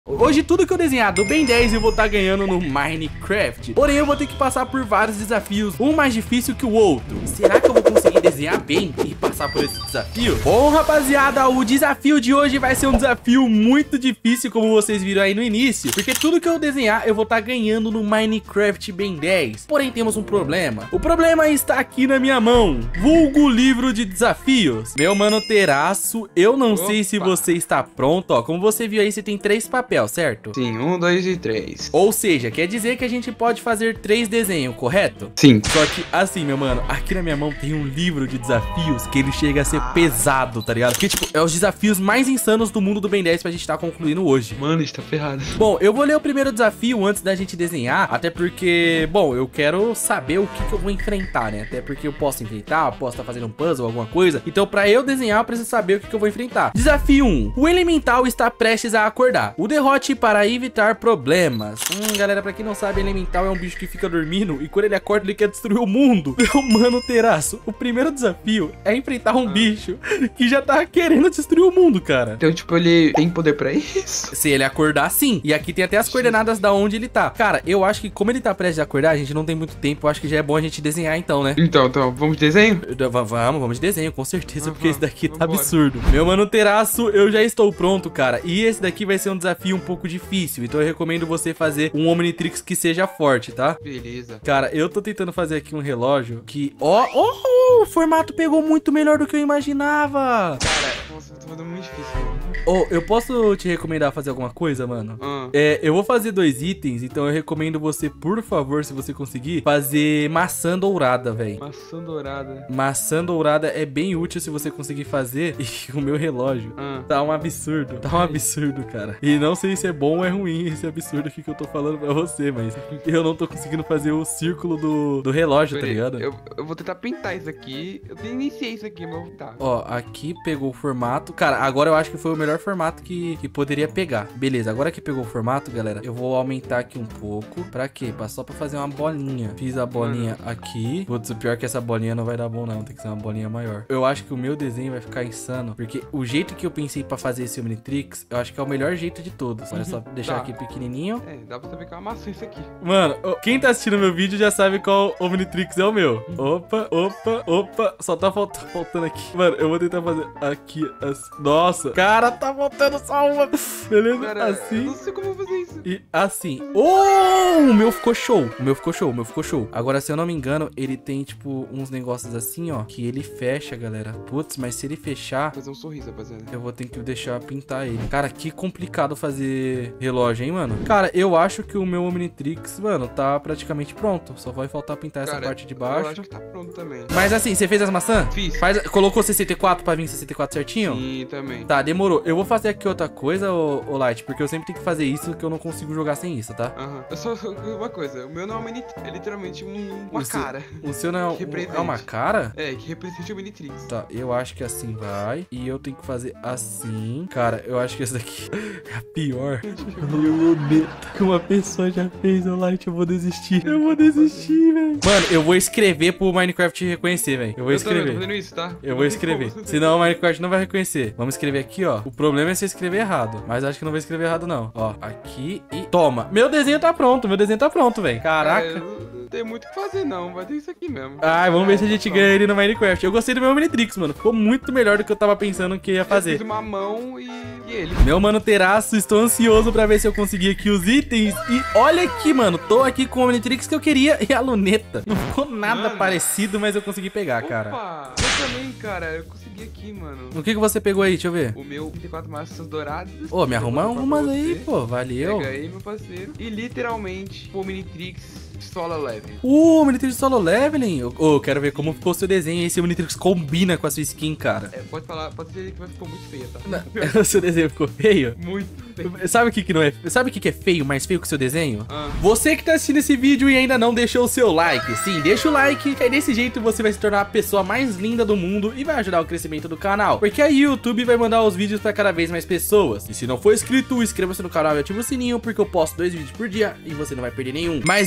Hoje tudo que eu desenhar do Ben 10 eu vou estar ganhando no Minecraft. Porém eu vou ter que passar por vários desafios, um mais difícil que o outro. Será que eu vou conseguir desenhar bem e passar por esse desafio? Bom, rapaziada, o desafio de hoje vai ser um desafio muito difícil, como vocês viram aí no início, porque tudo que eu desenhar eu vou estar ganhando no Minecraft Ben 10. Porém temos um problema. O problema está aqui na minha mão, vulgo livro de desafios. Meu mano Teraço, eu não sei se você está pronto, ó. Como você viu aí, você tem 3 papéis, certo? Sim, 1, 2 e 3. Ou seja, quer dizer que a gente pode fazer 3 desenhos, correto? Sim. Só que assim, meu mano, aqui na minha mão tem um livro de desafios que ele chega a ser pesado, tá ligado? Porque, tipo, é os desafios mais insanos do mundo do Ben 10 pra gente tá concluindo hoje. Mano, está ferrado. Bom, eu vou ler o primeiro desafio antes da gente desenhar, até porque, bom, eu quero saber o que eu vou enfrentar, né? Até porque eu posso enfrentar, eu posso estar fazendo um puzzle, alguma coisa. Então, pra eu desenhar, eu preciso saber o que eu vou enfrentar. Desafio 1. O elemental está prestes a acordar. O derrote para evitar problemas. Galera, pra quem não sabe, elemental é um bicho que fica dormindo e quando ele acorda, ele quer destruir o mundo. Meu mano Teraço, o primeiro desafio é enfrentar um bicho que já tá querendo destruir o mundo, cara. Então, tipo, ele tem poder pra isso? Se ele acordar, sim. E aqui tem até as coordenadas da onde ele tá. Cara, eu acho que como ele tá prestes a acordar, a gente não tem muito tempo. Eu acho que já é bom a gente desenhar então, né? Então, vamos de desenho? Vamos de desenho, com certeza, porque esse daqui tá vambora. absurdo. Meu mano Teraço, eu já estou pronto, cara. E esse daqui vai ser um desafio um pouco difícil. Então eu recomendo você fazer um Omnitrix que seja forte, tá? Beleza. Cara, eu tô tentando fazer aqui um relógio que... Ó, o formato pegou muito melhor do que eu imaginava. Cara, nossa, tô fazendo muito difícil. Ô, eu posso te recomendar fazer alguma coisa, mano? Eu vou fazer 2 itens, então eu recomendo você, por favor, se você conseguir, fazer maçã dourada, velho. Maçã dourada. Maçã dourada é bem útil se você conseguir fazer. E o meu relógio tá um absurdo. Tá um absurdo, cara. E não sei se é bom ou é ruim esse absurdo aqui que eu tô falando pra você, mas eu não tô conseguindo fazer o círculo do relógio, tá ligado? Eu vou tentar pintar isso aqui. Eu nem iniciei isso aqui, mas eu vou pintar. Ó, aqui pegou o formato. Cara, agora eu acho que foi o melhor formato que poderia pegar. Beleza, agora que pegou o formato, galera, eu vou aumentar aqui um pouco. Pra quê? Só pra fazer uma bolinha. Fiz a bolinha aqui. Putz, o pior é que essa bolinha não vai dar bom, não. Tem que ser uma bolinha maior. Eu acho que o meu desenho vai ficar insano, porque o jeito que eu pensei pra fazer esse Omnitrix, eu acho que é o melhor jeito de todos. Olha só, deixar aqui pequenininho. É, dá pra saber que é uma maçã isso aqui. Mano, quem tá assistindo meu vídeo já sabe qual Omnitrix é o meu. Opa. Só tá faltando aqui. Mano, eu vou tentar fazer aqui, assim. Nossa, cara, tá faltando só uma. Beleza? Cara, assim. eu não sei como eu vou fazer isso. E assim. Oh, o meu ficou show. O meu ficou show. Agora, se eu não me engano, ele tem, tipo, uns negócios assim, ó, que ele fecha, galera. Putz, mas se ele fechar, Vou fazer um sorriso, rapaziada. eu vou ter que deixar pintar ele. Cara, que complicado fazer relógio, hein, mano? Cara, eu acho que o meu Omnitrix, mano, tá praticamente pronto. Só vai faltar pintar essa parte de baixo. Eu acho que tá pronto também. Mas assim, você fez as maçãs? Fiz. Colocou 64 pra vir 64 certinho? Sim, também. Tá, demorou. Eu vou fazer aqui outra coisa, ô Light, porque eu sempre tenho que fazer isso, que eu não consigo jogar sem isso, tá? Eu só uma coisa, o meu não é um Omnitrix, é literalmente uma cara. O seu não Que represente. é uma cara? É, que representa o Omnitrix. Tá, eu acho que assim vai. E eu tenho que fazer assim. Cara, eu acho que essa daqui é a pior. Que uma pessoa já fez, ô Light, eu vou desistir. Eu vou desistir, velho. Mano, eu vou escrever pro Minecraft reconhecer, velho. Eu vou escrever. Eu tô fazendo isso, tá? Eu vou escrever. Senão o Minecraft não vai reconhecer. Vamos escrever aqui, ó. O problema é se eu escrever errado. Mas acho que não vou escrever errado, não. Ó, aqui e... Toma. Meu desenho tá pronto. Meu desenho tá pronto, velho. Caraca. Não tem muito o que fazer, não. Vai ter isso aqui mesmo. Ai, vamos ver se a gente ganha ele no Minecraft. Eu gostei do meu Omnitrix, mano. Ficou muito melhor do que eu tava pensando que ia Eu fazer. fiz uma mão e ele. Meu mano Teraço, estou ansioso pra ver se eu conseguir aqui os itens. E olha aqui, mano. Tô aqui com o Omnitrix que eu queria e a luneta. Não ficou nada parecido, mas eu consegui pegar, cara. Opa! Eu também, cara. Eu consegui aqui, mano. O que você pegou aí? Deixa eu ver. O meu 34 maçãs douradas. Ô, me arruma umas aí, pô. Valeu. Pega aí, meu parceiro. E literalmente, o Omnitrix solo level. Omnitrix solo leveling. Ô, quero ver como ficou o seu desenho. Esse Omnitrix combina com a sua skin, cara. É, pode ser que vai ficar muito feia, tá? O seu desenho ficou feio? Muito feio. Sabe o que não é? Sabe o que é feio, mais feio que o seu desenho? Você que tá assistindo esse vídeo e ainda não deixou o seu like. Sim, deixa o like, que aí desse jeito você vai se tornar a pessoa mais linda do mundo e vai ajudar o crescimento do canal. Porque aí o YouTube vai mandar os vídeos pra cada vez mais pessoas. E se não for inscrito, inscreva-se no canal e ativa o sininho, porque eu posto 2 vídeos por dia e você não vai perder nenhum. Mas, meu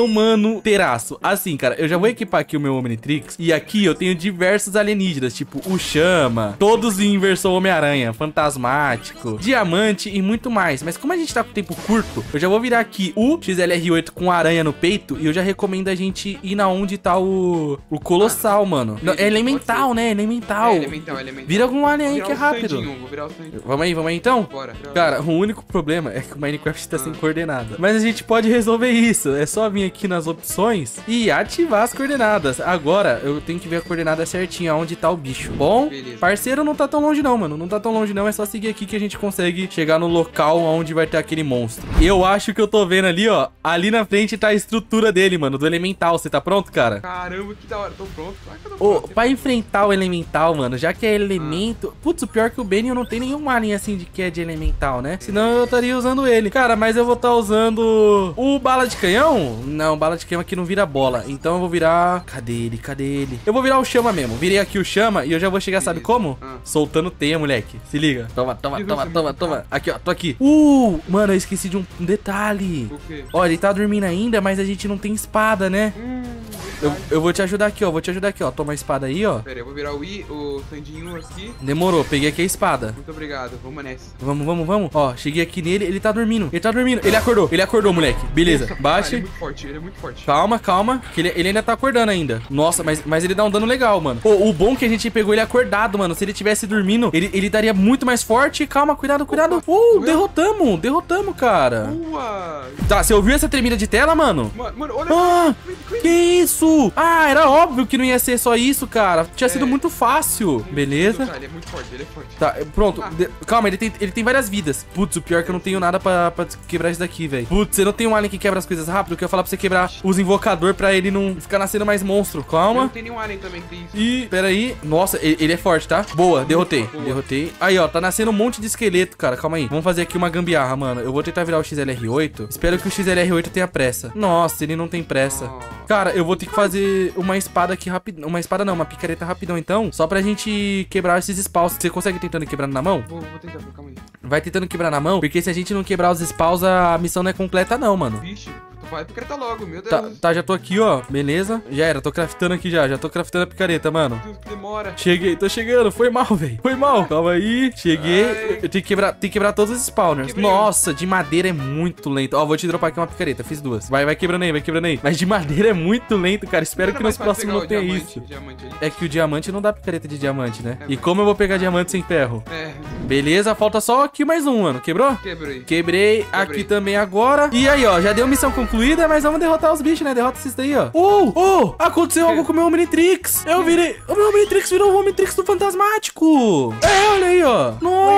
mano, terraço. Assim, cara, eu já vou equipar aqui o meu Omnitrix. E aqui eu tenho diversos alienígenas, tipo o Chama, todos em versão Homem-Aranha, Fantasmático, Diamante e muito mais. Mas como a gente tá com tempo curto, eu já vou virar aqui o XLR8 com aranha no peito. E eu já recomendo a gente ir na onde tá o Colossal, mano. Não, é elemental, né? Elemental. Elemental. Vira algum alien aí que é rápido. Vou virar o Sandinho. Vamos aí então? Bora. Cara, o único problema é que o Minecraft tá sem coordenada. Mas a gente pode resolver isso. É só vir aqui nas opções e ativar as coordenadas. Agora, eu tenho que ver a coordenada certinha, onde tá o bicho. Bom, beleza. Parceiro não tá tão longe não, mano. Não tá tão longe não. É só seguir aqui que a gente consegue chegar no local onde vai ter aquele monstro. Eu acho que eu tô vendo ali, ó. Ali na frente tá a estrutura dele, mano, do elemental. Você tá pronto, cara? Caramba, que da hora. Tô pronto. Claro que eu tô Ô, pronto. pra enfrentar o elemental, mano, já que é elemento... Putz, o pior é que o Benny eu não tenho nenhum alien assim de que é de elemental, né? Senão eu estaria usando ele. Cara, mas eu vou estar usando o bala de canhão? Não, bala de canhão aqui não vira bola. Então eu vou virar... Cadê ele? Eu vou virar o Chama mesmo. Virei aqui o Chama e eu já vou chegar, sabe como? Soltando teia, moleque. Se liga. Toma. Aqui, ó, tô aqui. Mano, eu esqueci de um detalhe. O quê? Ó, ele tá dormindo ainda, mas a gente não tem espada, né? Eu vou te ajudar aqui, ó. Toma a espada aí, ó. Pera aí, eu vou virar o Sandinho aqui. Demorou, peguei aqui a espada. Muito obrigado, vamos nessa. Vamos. Ó, cheguei aqui nele, ele tá dormindo. Ele acordou, moleque. Beleza, Nossa, baixe. Ele é muito forte. Calma, que ele ainda tá acordando ainda. Nossa, mas ele dá um dano legal, mano. Pô, o bom é que a gente pegou ele acordado, mano. Se ele tivesse dormindo, ele daria muito mais forte. Calma, cuidado. Derrotamos, cara. Boa. Tá, você ouviu essa tremida de tela, mano? Mano, olha. Que isso? Era óbvio que não ia ser só isso, cara. Tinha sido muito fácil. Beleza. Ele é muito forte. Tá, pronto. Calma, ele tem várias vidas. Putz, o pior é que eu não tenho nada pra quebrar isso daqui, velho. Putz, você não tem um alien que quebra as coisas rápido? Que eu ia falar pra você quebrar os invocador pra ele não ficar nascendo mais monstro. Calma. Não tem nenhum alien também que tem isso. E, pera aí. Nossa, ele é forte, tá? Boa, derrotei. Aí, ó, tá nascendo um monte de esqueleto, cara. Calma aí. Vamos fazer aqui uma gambiarra, mano. Eu vou tentar virar o XLR8. Espero que o XLR8 tenha pressa. Nossa, ele não tem pressa. Cara, eu vou ter que fazer uma espada aqui rapidão. Uma espada não, uma picareta rapidão, então. Só pra gente quebrar esses spawns. Você consegue tentando quebrar na mão? Vou tentar, calma aí. Vai tentando quebrar na mão, porque se a gente não quebrar os spawns, a missão não é completa não, mano. Vixe, vai picareta logo, meu Deus. Tá, já tô aqui, ó. Beleza. Já era, tô craftando aqui já. Já tô craftando a picareta, mano. Meu Deus, que demora. Cheguei, tô chegando. Foi mal, velho. Calma aí. Cheguei. Eu tenho que quebrar todos os spawners. Quebrei. Nossa, de madeira é muito lento. Ó, vou te dropar aqui uma picareta. Fiz duas. Vai quebrando aí. Mas de madeira é muito lento, cara. Espero que nos próximos não tenha isso. É que o diamante não dá picareta de diamante, né? E como eu vou pegar diamante sem ferro? Beleza, falta só aqui mais um, mano. Quebrou? Quebrei aqui também agora. E aí, ó, já deu missão concluída, mas vamos derrotar os bichos, né? Derrota esses daí, ó. Aconteceu algo com o meu Omnitrix. Eu virei... O meu Omnitrix virou o Omnitrix do Fantasmático. Olha aí, ó.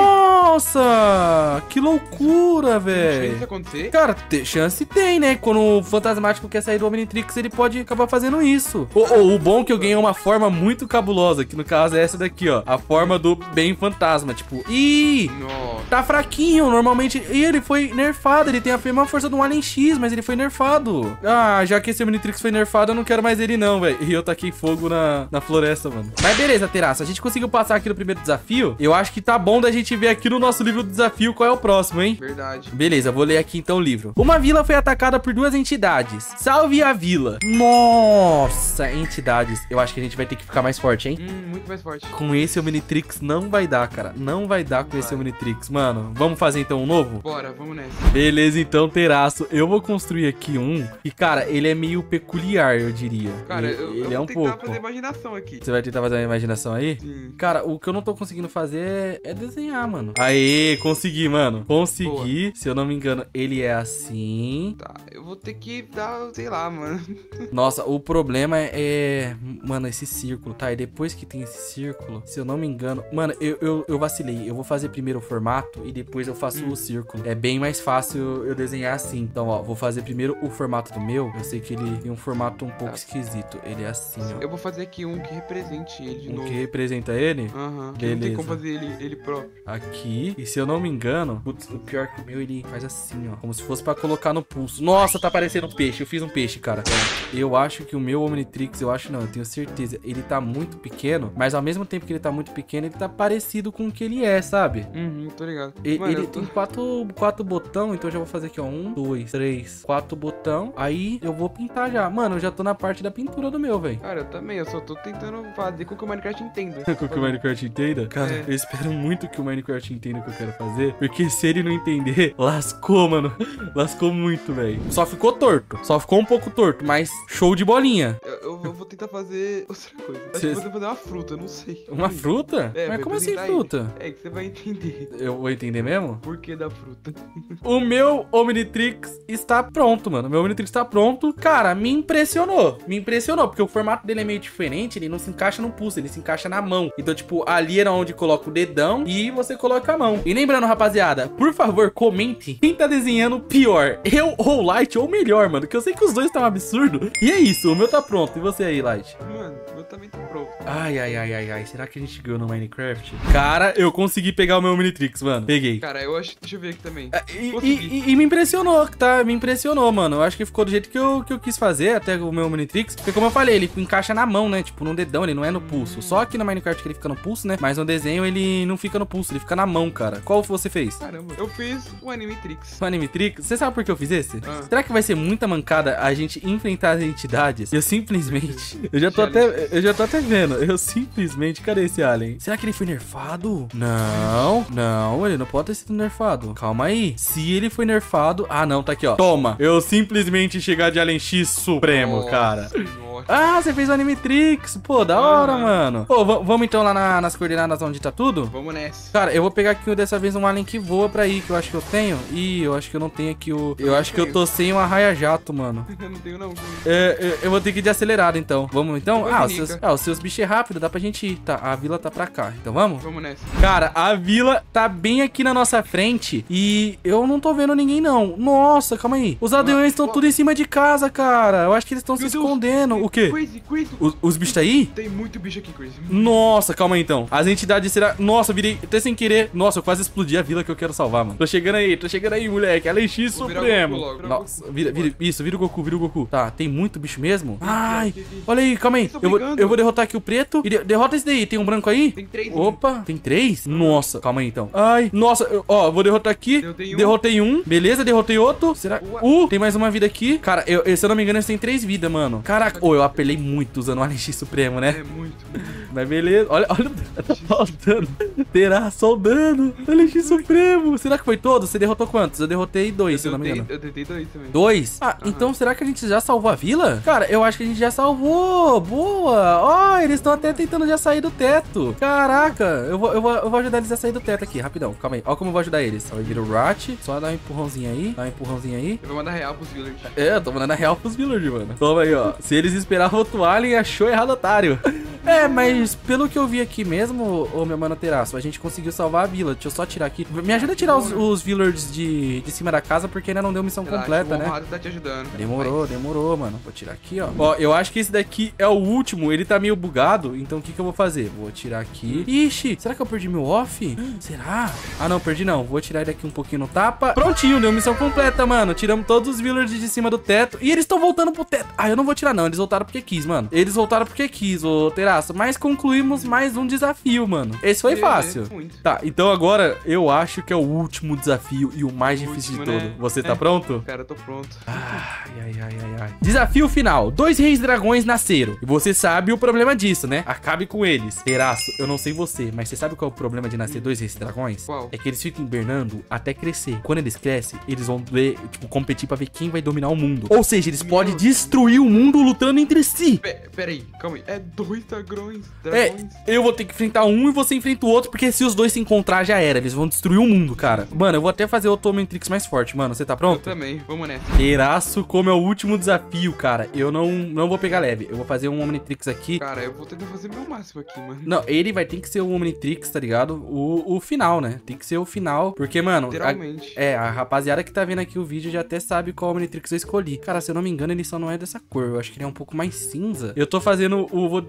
Nossa, que loucura, velho. Chance acontecer? Cara, chance tem, né? Quando o Fantasmático quer sair do Omnitrix, ele pode acabar fazendo isso. O bom é que eu ganhei uma forma muito cabulosa, que no caso é essa daqui, ó. A forma do bem fantasma, tipo... Nossa. Tá fraquinho, normalmente. E ele foi nerfado, ele tem a mesma força do Alien X, mas ele foi nerfado. Já que esse Omnitrix foi nerfado, eu não quero mais ele não, velho. E eu taquei fogo na floresta, mano. Mas beleza, Terraça, a gente conseguiu passar aqui no primeiro desafio. Eu acho que tá bom da gente ver aqui no nosso livro do desafio qual é o próximo, hein? Verdade. Beleza, vou ler aqui então o livro. Uma vila foi atacada por duas entidades. Salve a vila. Nossa, entidades. Eu acho que a gente vai ter que ficar mais forte, hein? Muito mais forte. Com esse Omnitrix não vai dar, cara. Não vai dar com esse Omnitrix. Mano, vamos fazer então um novo? Bora, vamos nessa. Beleza, então, Terraço. Eu vou construir aqui um. E, cara, ele é meio peculiar, eu diria. Cara, ele eu é um vou tentar pouco. fazer imaginação aqui. Você vai tentar fazer uma imaginação aí? Sim. Cara, o que eu não tô conseguindo fazer é desenhar, mano. Aê, consegui, mano. Consegui. Boa. Se eu não me engano, ele é assim. Tá, eu vou ter que dar, sei lá, mano. Nossa, o problema mano, esse círculo, tá? E depois que tem esse círculo, se eu não me engano... Mano, eu vacilei. Eu vou fazer primeiro o formato e depois eu faço o círculo. É bem mais fácil eu desenhar assim. Então, ó, vou fazer primeiro o formato do meu. Eu sei que ele tem um formato um pouco esquisito. Ele é assim, ó. Eu vou fazer aqui um que represente ele de novo. Que representa ele? Aham. Beleza. Não tem como fazer ele próprio. Aqui. E se eu não me engano, putz, o pior que o meu, ele faz assim, ó. Como se fosse pra colocar no pulso. Nossa, tá parecendo um peixe. Eu fiz um peixe, cara. Eu acho que o meu Omnitrix, eu tenho certeza, ele tá muito pequeno, mas ao mesmo tempo que ele tá muito pequeno, ele tá parecido com o que ele é, sabe? Tô ligado. Ele tem quatro botão, então eu já vou fazer aqui, ó. 1, 2, 3, 4 botão. Aí eu vou pintar já. Mano, eu já tô na parte da pintura do meu, velho. Cara, eu também, eu só tô tentando fazer com que o Minecraft entenda. Com que o Minecraft entenda? Cara, É. eu espero muito que o Minecraft entenda o que eu quero fazer. Porque se ele não entender, lascou, mano. Lascou muito, velho. Só ficou torto. Só ficou um pouco torto, mas show de bolinha. Eu vou tentar fazer outra coisa. Acho Cê- que vou tentar fazer uma fruta, eu não sei. Uma fruta? É, Mas vai como assim apresentar fruta? ele. É que você vai entender Eu vou entender mesmo? o porquê da fruta. O meu Omnitrix está pronto, mano. Meu Omnitrix está pronto. Cara, me impressionou. Me impressionou, porque o formato dele é meio diferente. Ele não se encaixa no pulso, ele se encaixa na mão. Então, tipo, ali era onde coloca o dedão e você coloca a mão. E lembrando, rapaziada, por favor, comente quem tá desenhando pior. Eu ou o Light, ou melhor, mano. Que eu sei que os dois estão um absurdo. E é isso, o meu tá pronto. E você aí, Light? Mano, eu também tô pronto. Ai, ai, ai, ai, ai. Será que a gente ganhou no Minecraft? Cara, eu consegui pegar o meu Omnitrix, mano. Peguei. Cara, eu acho. Deixa eu ver aqui também. E me impressionou, tá? Me impressionou, mano. Eu acho que ficou do jeito que eu quis fazer, até o meu Omnitrix. Porque como eu falei, ele encaixa na mão, né? Tipo, no dedão, ele não é no pulso. Só que no Minecraft que ele fica no pulso, né? Mas no desenho ele não fica no pulso, ele fica na mão, cara. Qual você fez? Caramba, eu fiz o Animatrix. O Animatrix? Você sabe por que eu fiz esse? Ah. Será que vai ser muita mancada a gente enfrentar as entidades? Eu simplesmente... Eu já tô até vendo. Eu simplesmente... Cadê esse alien? Será que ele foi nerfado? Não, ele não pode ter sido nerfado. Calma aí. Se ele foi nerfado... Ah, não, tá aqui, ó. Toma. Eu simplesmente chegar de Alien X Supremo, Nossa, cara. nossa. Ah, você fez o Animatrix. Pô, da hora, mano. Pô, vamos então lá nas coordenadas onde tá tudo? Vamos nessa. Cara, eu vou pegar aqui dessa vez um alien que voa pra ir, que eu acho que eu tenho. Ih, eu acho que eu não tenho aqui o... Eu acho que eu tô sem um arraia-jato, mano. Eu não tenho, não. Eu vou ter que ir de acelerado, então. Vamos, então? Vai, Os seus bichos é rápido, dá pra gente ir. Tá, a vila tá pra cá. Então vamos? Vamos nessa. Cara, a vila tá bem aqui na nossa frente e eu não tô vendo ninguém, não. Nossa, calma aí. Os aldeões estão tudo em cima de casa, cara. Eu acho que eles estão se Meu Deus. escondendo. O quê? Crazy. Os bichos tá aí? Tem muito bicho aqui, Crazy. Nossa, calma aí então. As entidades será... Nossa, eu virei até sem querer. Nossa, eu quase explodi a vila que eu quero salvar, mano. Tô chegando aí, moleque. Alien X Vou virar Supremo. o Goku logo, Nossa, vira o Goku. Tá, tem muito bicho mesmo? Ai, aqui. olha aí, calma aí. Tô Eu vou brigando. derrotar aqui o preto. E derrota esse daí. Tem um branco aí? Tem 3. Opa, tem 3? Nossa, calma aí então. Ai, nossa, eu vou derrotar aqui. Derrotei um. Derrotei um. Beleza, derrotei outro. Será? Ua. Tem mais uma vida aqui. Cara, se eu não me engano, eles têm 3 vidas, mano. Caraca, eu apelei muito usando o Alien X Supremo, né? É muito. Mas beleza, olha o dano. Terá só o dano. Alien X Supremo. Será que foi todo? Você derrotou quantos? Eu derrotei 2, se eu não me engano. Eu tentei 2 também. 2? Ah, então será que a gente já salvou a vila? Cara, eu acho que a gente já salvou. Boa. Ó, eles estão até tentando já sair do teto. Caraca, eu vou ajudar eles a sair do teto aqui, rapidão. Calma aí. Ó como eu vou ajudar eles. Ó, vira o Rat. Só dar um empurrãozinho aí. Dá um empurrãozinho aí. Eu vou mandar real pros villagers. É, eu tô mandando a real pros villagers, mano. Toma aí, ó. Se eles esperavam outro alien, achou errado, otário. É, mas pelo que eu vi aqui mesmo, ô meu mano Teraço, a gente conseguiu salvar a vila. Deixa eu só tirar aqui. Me ajuda a tirar os villagers de cima da casa, porque ainda não deu missão completa, né? O Honrado tá te ajudando. Demorou, mano. Vou tirar aqui, ó. Ó, eu acho que esse daqui é o último. Ele tá meio bugado, então o que que eu vou fazer? Vou tirar aqui. Ixi, será que eu perdi meu off? Será? Ah, não, perdi não. Vou tirar ele aqui um pouquinho no tapa. Prontinho, deu missão completa, mano. Tiramos todos os villagers de cima do teto. E eles estão voltando pro teto. Ah, eu não vou tirar não. Eles voltaram porque quis, mano. Eles voltaram porque quis, ô Teraço. Mas concluímos mais um desafio, mano. Esse foi fácil. Muito. Tá, então agora eu acho que é o último desafio e o mais difícil de Último, todo. né? Você tá pronto? Cara, eu tô pronto. Ai. Desafio final. 2 reis dragões nasceram. E você sabe o problema disso, né? Acabe com eles. Teraço, eu não sei você, mas você sabe qual é o problema de nascer 2 reis dragões? Qual? É que eles ficam hibernando até crescer. Quando eles crescem, eles vão ver, tipo, competir pra ver quem vai dominar o mundo. Ou seja, eles podem destruir o mundo lutando entre si. Pera aí, calma aí. É 2 dragões. É, eu vou ter que enfrentar um e você enfrenta o outro, porque se os dois se encontrar já era. Eles vão destruir o mundo, cara. Mano, eu vou até fazer o Omnitrix mais forte, mano. Você tá Eu pronto? também, vamos nessa. Teraço, como é o último desafio, cara. Eu não vou pegar leve. Eu vou fazer um Omnitrix aqui. Cara, eu vou tentar fazer meu máximo aqui, mano. Não, ele vai ter que ser o Omnitrix, tá ligado? O final, né? Tem que ser o final. Porque, mano, Literalmente. a rapaziada que tá vendo aqui o vídeo já até sabe qual Omnitrix eu escolhi. Cara, se eu não me engano, ele só não é dessa cor. Eu acho que ele é um pouco mais cinza. Eu tô fazendo vou te dar um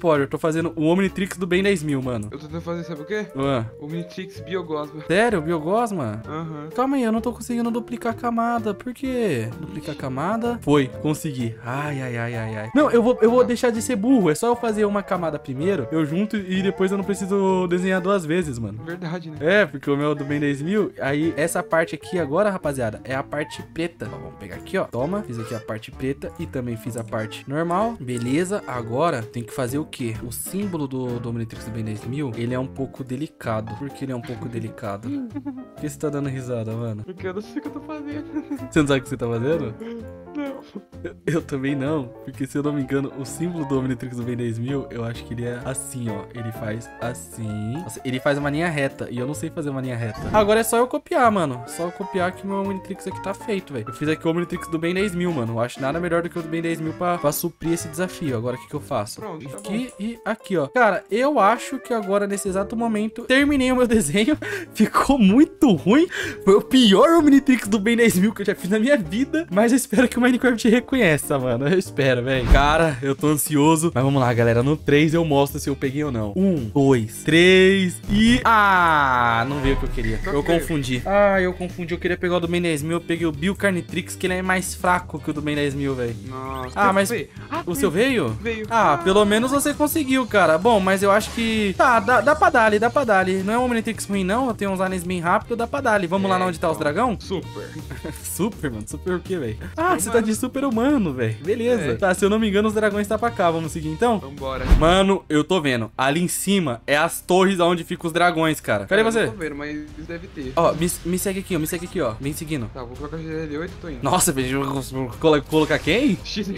spoiler. Eu tô fazendo o Omnitrix do Ben 10.000, mano. Eu tô tentando fazer, sabe o quê? Ué. Omnitrix Biogosma. Sério? Biogosma? Aham. Calma aí, eu não tô conseguindo duplicar a camada. Por quê? Duplicar a camada? Foi, consegui. Ai, ai, ai, ai, ai. Não, eu vou deixar de ser burro. É só eu fazer uma camada primeiro, eu junto e depois eu não preciso desenhar duas vezes, mano. Verdade, né? É, porque o meu é do Ben 10.000. Aí, essa parte aqui agora, rapaziada, é a parte preta. Ó, vamos pegar aqui, ó. Toma, fiz aqui a parte preta e também fiz a parte normal. Beleza, agora tem que fazer o quê? O símbolo do Omnitrix do Ben 10.000, ele é um pouco delicado. Por que ele é um pouco delicado? Por que você tá dando risada, mano? Porque eu não sei o que eu tô fazendo. Você não sabe o que você tá fazendo? Não. Eu também não, porque se eu não me engano, o símbolo do Omnitrix do Ben 10.000, eu acho que ele é assim, ó. Ele faz assim. Nossa, ele faz uma linha reta, e eu não sei fazer uma linha reta. Agora é só eu copiar, mano. Só eu copiar que o meu Omnitrix aqui tá feito, velho. Eu fiz aqui o Omnitrix do Ben 10.000, mano. Eu acho nada melhor do que o do Ben 10.000 pra suprir esse desafio. Agora, o que que eu faço? Pronto, tá Aqui e aqui, ó. Cara, eu acho que agora, nesse exato momento, terminei o meu desenho. Ficou muito ruim. Foi o pior Omnitrix do Ben 10.000 que eu já fiz na minha vida. Mas eu espero que o Minecraft reconheça, mano. Eu espero, velho. Cara, eu tô ansioso. Mas vamos lá, galera. No 3 eu mostro se eu peguei ou não. 1, 2, 3 e... Ah, não veio o que eu queria. Eu confundi. Ah, eu confundi. Eu queria pegar o do Ben 10.000. Eu peguei o Biocarnitrix, que ele é mais fraco que o do Ben 10.000, velho. Nossa. Ah, mas... O seu veio? Veio. Ah, pelo menos você conseguiu, cara. Bom, mas eu acho que... Tá, dá pra dar ali, dá pra dar ali. Não é um Omnitrix ruim, não. Eu tenho uns aliens bem rápido, dá pra dar ali. Vamos lá onde tá os dragão? Super. Super, mano. Super o quê, velho? Ah, você tá de super humano, velho. Beleza. É. Tá, se eu não me engano, os dragões tá pra cá. Vamos seguir, então? Vambora. Mano, eu tô vendo. Ali em cima é as torres onde ficam os dragões, cara. Cadê Eu você? não tô vendo, mas deve ter. Ó, me segue aqui, ó. Me segue aqui, ó. Vem seguindo. Tá, vou colocar XL8 e tô indo. Nossa, velho. Colocar quem?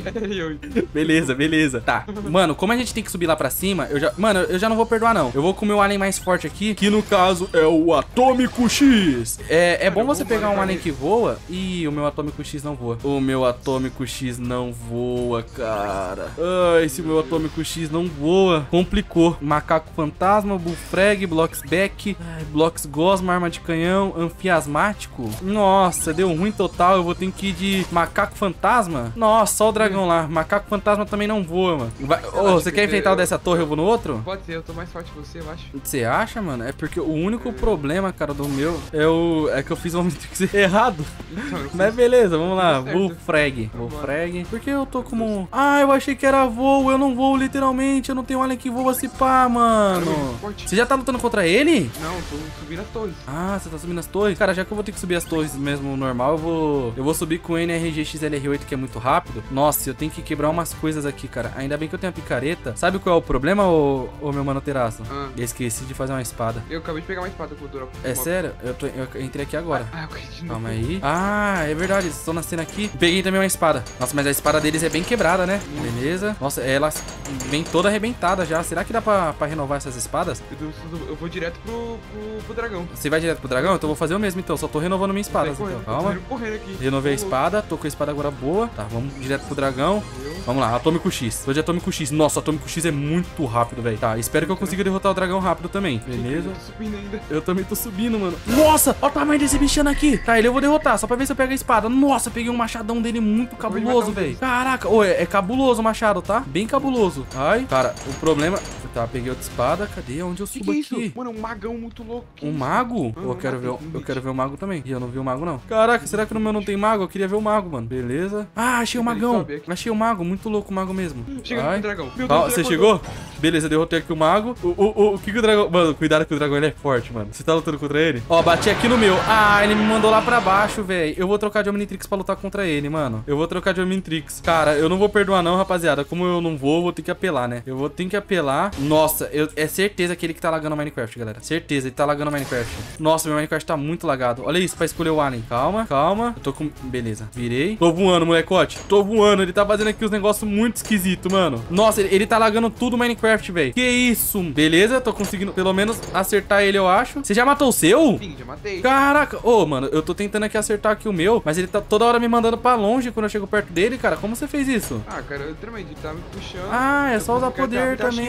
XL8. Beleza, beleza. Tá. Mano, como a gente tem que subir lá pra cima, Mano, eu já não vou perdoar, não. Eu vou com o meu alien mais forte aqui, que no caso é o Atômico X. É bom você pegar um alien que voa. Ih, o meu Atômico X não voa. O meu Atômico X não voa, cara. Ai, se o meu Atômico X não voa, complicou. Macaco Fantasma, Bullfrag, Bloxback, Blox Gosma, Arma de Canhão, Anfiasmático. Nossa, deu ruim total. Eu vou ter que ir de Macaco Fantasma. Nossa, só o dragão lá. Macaco Fantasma também não voa, mano. Você quer enfrentar o dessa torre? Eu vou no outro? Pode ser, eu tô mais forte que você, eu acho. Você acha, mano? É porque o único problema, cara, do meu é que eu fiz o Omnitrix errado. Então, Mas beleza, vamos lá. Tá certo. Bullfrag. Bullfrag. Por que eu tô como... Ah, eu achei que era voo. Eu não voo literalmente. Eu não tenho alien que voa se pá, mano. Forte. Você já tá lutando contra ele? Não, eu tô subindo as torres. Ah, você tá subindo as torres? Cara, já que eu vou ter que subir as torres mesmo normal, eu vou subir com o NRG XLR8, que é muito rápido. Nossa, eu tenho que quebrar umas coisas aqui, cara. Ainda bem que eu tenho a picareta. Sabe qual é o problema, ô meu mano Teraço? Ah. Eu esqueci de fazer uma espada. Eu acabei de pegar uma espada pro Dura. É sério? Eu entrei aqui agora. Ah, eu caí de novo. Calma aí. Ah, é verdade, eles estão nascendo aqui. Peguei também uma espada. Nossa, mas a espada deles é bem quebrada, né? Beleza. Nossa, ela vem toda arrebentada já. Será que dá pra renovar essas espadas? Eu vou direto pro dragão. Você vai direto pro dragão? Então eu vou fazer o mesmo, então. Só tô renovando minha espada. Então. Calma. Correndo aqui. Renovei a espada. Tô com a espada agora boa. Tá, vamos direto pro dragão. Vamos lá, Atômico X. Tô de Atômico X. Nossa, Atômico X é muito rápido, velho. Tá, espero que eu consiga derrotar o dragão rápido também. Beleza? Eu tô subindo ainda. Eu também tô subindo, mano. Nossa, olha o tamanho desse bichano aqui. Tá, ele eu vou derrotar, só pra ver se eu pego a espada. Nossa, peguei um machadão dele muito cabuloso, velho. Caraca, ô, é cabuloso o machado, tá? Bem cabuloso. Ai, cara, o problema... Tá, peguei outra espada. Cadê? Onde eu subo que aqui? Isso? Mano, um magão muito louco. Um mago? Eu quero ver o mago também. E eu não vi o mago, não. Caraca, será que no meu não tem mago? Eu queria ver o mago, mano. Beleza. Ah, achei o magão. Achei o mago. Muito louco o mago mesmo. Chega no dragão. Meu Deus, você chegou? Beleza, derrotei aqui o mago. O que o dragão... Mano, cuidado que o dragão ele é forte, mano. Você tá lutando contra ele? Ó, bati aqui no meu. Ah, ele me mandou lá pra baixo, velho. Eu vou trocar de Omnitrix pra lutar contra ele, mano. Eu vou trocar de Omnitrix. Cara, eu não vou perdoar não, rapaziada. Como eu não vou ter que apelar, né? Eu vou ter que apelar. Nossa, é certeza aquele que tá lagando o Minecraft, galera. Certeza, ele tá lagando o Minecraft. Nossa, meu Minecraft tá muito lagado. Olha isso, pra escolher o alien. Calma, calma. Eu tô com... Beleza, virei. Tô voando, molecote. Tô voando. Ele tá fazendo aqui uns negócios muito esquisitos, mano. Nossa, ele tá lagando tudo o Minecraft, velho. Que isso? Beleza, tô conseguindo pelo menos acertar ele, eu acho. Você já matou o seu? Sim, já matei. Caraca. Ô, mano, eu tô tentando aqui acertar aqui o meu, mas ele tá toda hora me mandando pra longe quando eu chego perto dele, cara. Como você fez isso? Ah, cara, eu literalmente, ele tá me puxando. Ah, é só usar poder também.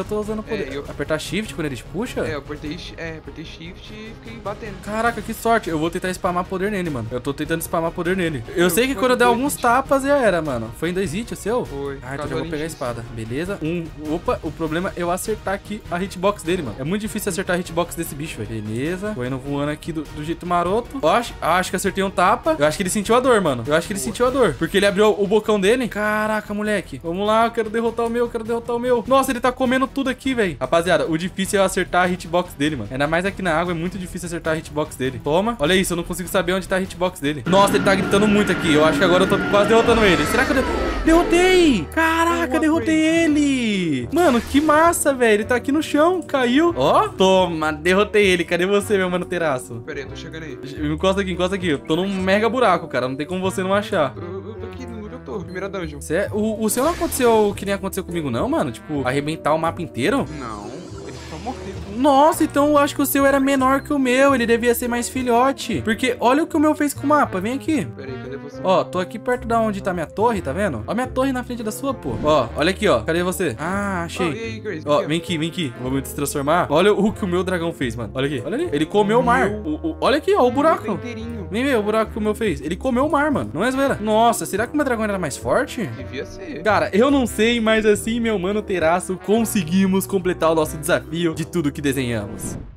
eu tô usando o poder. Apertar shift quando ele te puxa? Eu apertei shift e fiquei batendo. Caraca, que sorte. Eu vou tentar spamar poder nele, mano. Eu tô tentando spamar poder nele. Eu sei que quando eu der alguns tapas já era, mano. Foi em 2 hits o seu? Foi. Ah, então já vou pegar a espada. Beleza. Opa, o problema é eu acertar aqui a hitbox dele, mano. É muito difícil acertar a hitbox desse bicho, velho. Beleza. Tô indo voando aqui do jeito maroto. Acho que acertei um tapa. Eu acho que ele sentiu a dor, mano. Eu acho que ele sentiu a dor. Porque ele abriu o bocão dele. Caraca, moleque. Vamos lá, eu quero derrotar o meu, Nossa, ele tá comendo tudo aqui, velho. Rapaziada, o difícil é eu acertar a hitbox dele, mano. Ainda mais aqui na água, é muito difícil acertar a hitbox dele. Toma. Olha isso, eu não consigo saber onde tá a hitbox dele. Nossa, ele tá gritando muito aqui. Eu acho que agora eu tô quase derrotando ele. Será que eu derrotei? Caraca, derrotei ele. Mano, que massa, velho. Ele tá aqui no chão, caiu. Ó, toma, derrotei ele. Cadê você, meu mano Teraço? Pera aí, eu tô chegando aí. Encosta aqui. Eu tô num mega buraco, cara. Não tem como você não achar. Eu tô aqui no lugar, eu tô. Primeira dungeon. O seu não aconteceu o que nem aconteceu comigo, não, mano? Tipo, arrebentar o mapa inteiro? Não, ele só morreu. Nossa, então eu acho que o seu era menor que o meu. Ele devia ser mais filhote. Porque olha o que o meu fez com o mapa. Vem aqui. Pera aí, cadê você? Ó, tô aqui perto da onde tá minha torre, tá vendo? Ó, minha torre na frente da sua, pô. Ó, olha aqui, ó. Cadê você? Ah, achei. E aí, Grace? Ó, vem aqui. Vou me transformar. Olha o que o meu dragão fez, mano. Olha aqui. Olha ali. Ele comeu o mar. Olha aqui, ó, o buraco. Inteirinho. Vem ver o buraco que o meu fez. Ele comeu o mar, mano. Não é zoeira. Nossa, será que o meu dragão era mais forte? Devia ser. Cara, eu não sei, mas assim, meu mano Teraço, conseguimos completar o nosso desafio de tudo que desenhamos.